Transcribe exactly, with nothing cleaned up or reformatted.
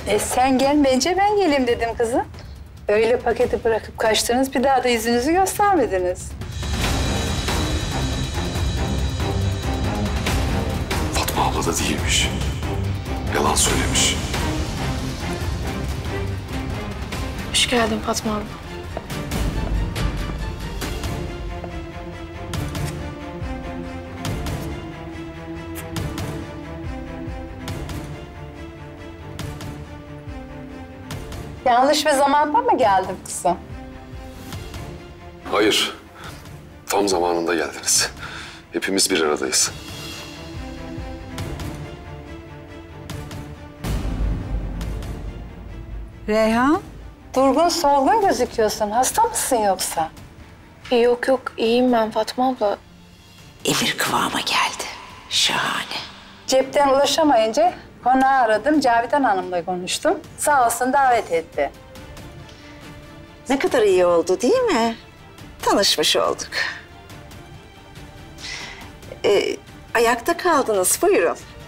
E sen gelmeyince ben geleyim dedim kızım. Öyle paketi bırakıp kaçtınız, bir daha da yüzünüzü göstermediniz. Fatma abla da değilmiş. Yalan söylemiş. Hoş geldin Fatma abla. Yanlış bir zamanda mı geldim kızım? Hayır. Tam zamanında geldiniz. Hepimiz bir aradayız. Reyhan, durgun solgun gözüküyorsun. Hasta mısın yoksa? Yok yok iyiyim ben Fatma abla. Emir kıvama geldi. Şahane. Cepten ulaşamayınca konağı aradım. Cavidan Hanım'la konuştum. Sağ olsun davet etti. Ne kadar iyi oldu değil mi? Tanışmış olduk. Ee, ayakta kaldınız. Buyurun.